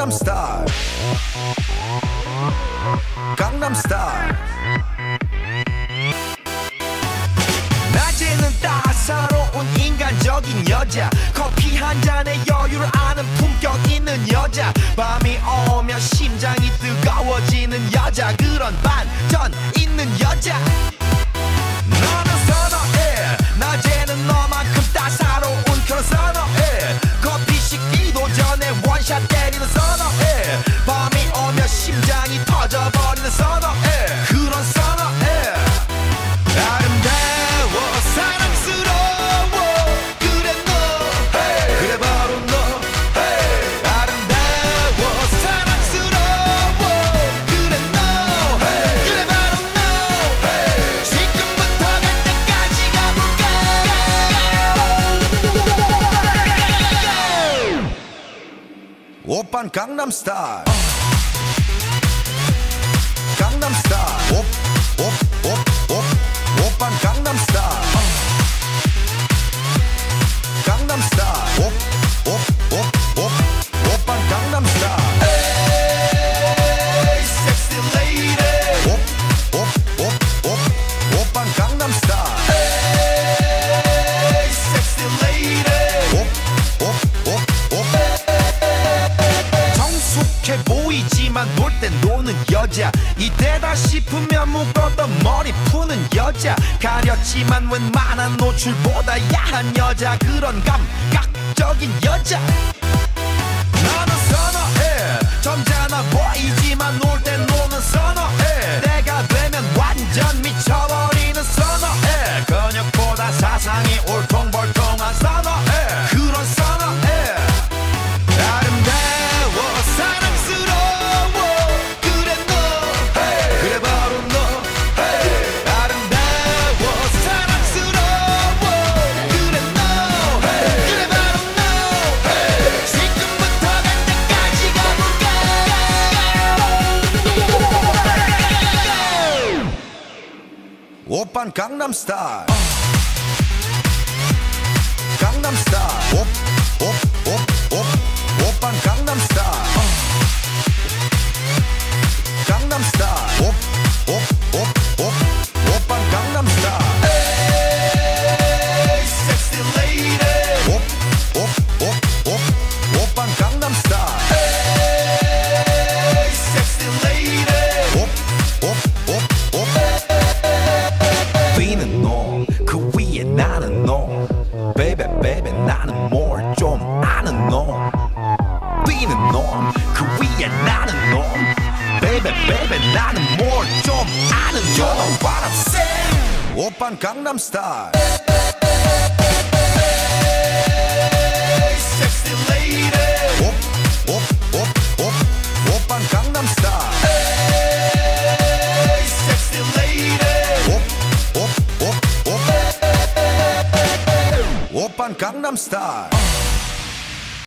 Gangnam Style. Gangnam Style. 낮에는 따사로운 인간적인 여자, 커피 한 잔에 여유를 아는 품격 있는 여자, 밤이 오면 심장이 뜨거워지는 여자, 그런 반전 있는 여자. 너는 선호해, 낮에는 너만큼 따사로운 그런 선호해, 커피 식기도 전에 원샷 때리는 선호해, 밤이 오면 심장이 터져버리는 선호해, 그런 선호해. 아름다워 사랑스러워 그래 너, hey. 그래 바로 너, hey. 아름다워 사랑스러워 그래 너, hey. 그래 바로 너, hey. 지금부터 갈 때까지 가볼까. 오빤 강남 스타일. 강남 스타일. 오빤 강남 스타일. 강남 스타일. 오빤 강남 스타일. Hey, sexy lady. 오빤 강남 스타일. Hey, sexy lady. 성숙해 보이지만 놀 땐 노는 여자, 이때다 싶으면 묶었던 머리 푸는 여자, 가렸지만 웬만한 노출보다 야한 여자, 그런 감각적인 여자. 나는 선호해, 점잖아 보이지만 놀 땐 노는 선호해, 내가 되면 완전 미쳐버리는 선호해, 근육보다 사상이 울퉁불퉁한 선호해, 그런 선호해. 아름다워 사랑스러워 그래 너, hey. 그래 바로 너, hey. 아름다워 사랑스러워 그래 너, hey. 그래 바로 너, hey. 지금부터 갈 때까지 가볼까. 오빤 강남 스타일. 강남 스타일. 오빤 강남 스타일. 강남 스타일. 오빤 강남 스타일. Hey, sexy lady. 오빤 강남 스타일. Hey, sexy lady. 뛰는 놈, 그 위에 나는 놈, baby baby 나는 뭘 좀 아는 놈. 뛰는 놈, 그 위에 나는 놈, baby baby 나는 뭘 좀 아는 놈. You know what I'm saying? 오빤 강남 스타일. Hey, sexy lady. 오빤 강남 스타일. Hey, sexy lady. 오빤 강남 스타일.